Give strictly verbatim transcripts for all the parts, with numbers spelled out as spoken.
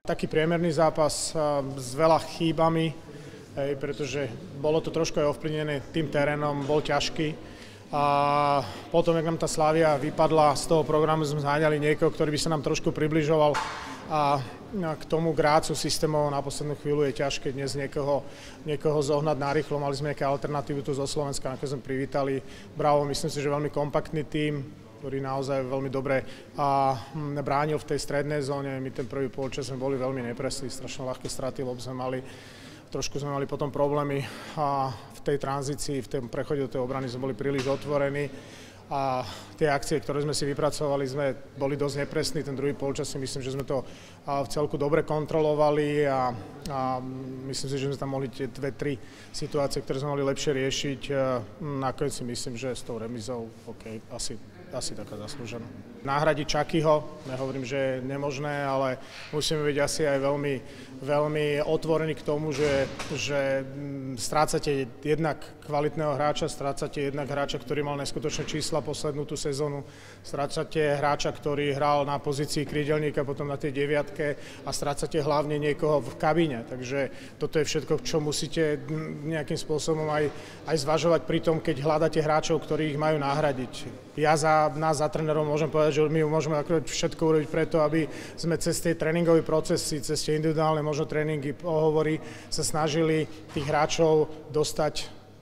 Taký priemerný zápas s veľa chýbami, hej, pretože bolo to trošku aj ovplyvnené tým terénom, bol ťažký. A potom, jak nám tá Slavia vypadla z toho programu, sme zháňali niekoho, ktorý by sa nám trošku približoval. A k tomu grácu systémov na poslednú chvíľu je ťažké dnes niekoho, niekoho zohnať narýchlo. Mali sme nejaké alternatívu tu zo Slovenska, na ktoré sme privítali Bravo. Myslím si, že veľmi kompaktný tím, ktorý naozaj veľmi dobre a bránil v tej strednej zóne. My ten prvý polčas sme boli veľmi nepresní, strašne ľahké straty, lebo sme mali, trošku sme mali potom problémy a v tej tranzícii, v tom prechode do tej obrany sme boli príliš otvorení a tie akcie, ktoré sme si vypracovali, sme boli dosť nepresní. Ten druhý polčas si myslím, že sme to v celku dobre kontrolovali a, a myslím si, že sme tam mohli tie dve, tri situácie, ktoré sme mohli lepšie riešiť. Nakoniec si myslím, že s tou remizou, OK, asi asi taká zaslúžená. Nahradiť Čakyho, nehovorím, že je nemožné, ale musíme byť asi aj veľmi, veľmi otvorení k tomu, že, že strácate jednak kvalitného hráča, strácate jednak hráča, ktorý mal neskutočné čísla poslednú tú sezónu, strácate hráča, ktorý hral na pozícii krídelníka, potom na tej deviatke a strácate hlavne niekoho v kabíne. Takže toto je všetko, čo musíte nejakým spôsobom aj, aj zvažovať pri tom, keď hľadáte hráčov, ktorí ich majú nahradiť. Ja za nás, za trénerov, môžem povedať, že my môžeme všetko urobiť preto, aby sme cez tie tréningové procesy, cez tie individuálne možno tréningy, pohovory sa snažili tých hráčov dostať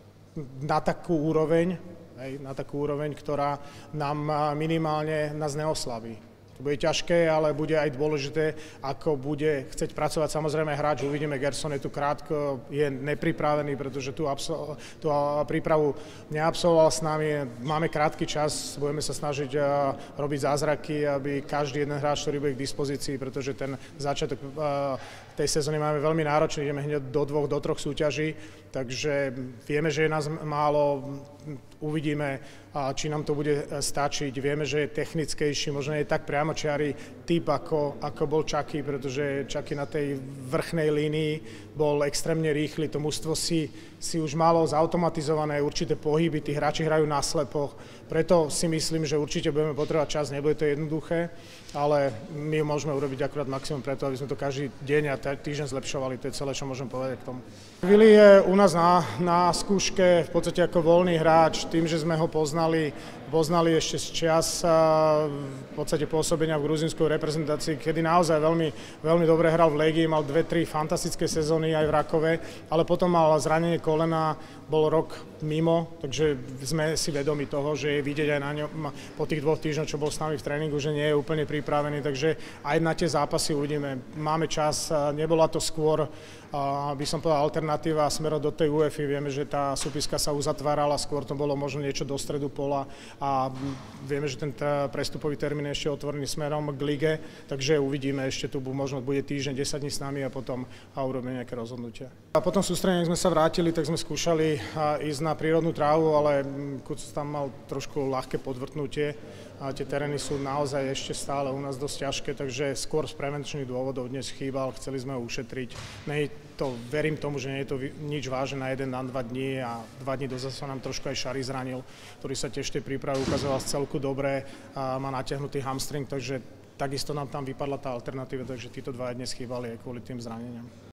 na takú úroveň, hej, na takú úroveň, ktorá nám minimálne nás neoslabí. To bude ťažké, ale bude aj dôležité, ako bude chcieť pracovať samozrejme hráč. Uvidíme, Gerson je tu krátko, je nepripravený, pretože tú, absol- tú prípravu neabsolvoval s nami. Máme krátky čas, budeme sa snažiť uh, robiť zázraky, aby každý jeden hráč, ktorý bude k dispozícii, pretože ten začiatok uh, tej sezóny máme veľmi náročný, ideme hneď do dvoch, do troch súťaží, takže vieme, že je nás málo, uvidíme, či nám to bude stačiť. Vieme, že je technickejší, možno je tak priamočiary typ, ako, ako bol Čaky, pretože Čaky na tej vrchnej línii bol extrémne rýchly. To mužstvo si, si už malo zautomatizované určité pohyby, tí hráči hrajú na slepoch. Preto si myslím, že určite budeme potrebovať čas, nebude to jednoduché, ale my môžeme urobiť akurát maximum preto, aby sme to každý deň a týždeň zlepšovali. To je celé, čo môžem povedať k tomu. Vili je u nás na, na skúške v podstate ako voľný hráč, tým, že sme ho poznali, poznali ešte z čias v podstate pôsobenia v gruzínskej reprezentácii, kedy naozaj veľmi, veľmi dobre hral v Legii, mal dve, tri fantastické sezóny aj v Rakove, ale potom mal zranenie kolena, bol rok mimo, takže sme si vedomi toho, že je vidieť aj na ňom po tých dvoch týždňoch, čo bol s nami v tréningu, že nie je úplne pripravený, takže aj na tie zápasy uvidíme. Máme čas, nebola to skôr, by som povedal, alternatíva smerom do tej UEFA. Vieme, že tá súpiska sa uzatvárala, skôr to bolo možno niečo do stredu pola a vieme, že ten prestupový termín je ešte otvorený smerom k lige, takže uvidíme, ešte tu možno bude týždeň, desať dní s nami a potom a urobíme nejaké rozhodnutia. A potom sústredenie, ak sme sa vrátili, tak sme skúšali ísť na prírodnú trávu, ale Kuc tam mal trošku ľahké podvrtnutie a tie terény sú naozaj ešte stále u nás dosť ťažké, takže skôr z prevenčných dôvodov dnes chýbal, chceli sme ho ušetriť. Nej to, verím tomu, že nie je to nič vážne na jeden, na dva dní a dva dní dozadu sa nám trošku aj Šari zranil, ktorý sa tiež tej príprave ukazoval celku dobre a má natiahnutý hamstring, takže takisto nám tam vypadla tá alternatíva, takže títo dva dnes chýbali aj kvôli tým zraneniam.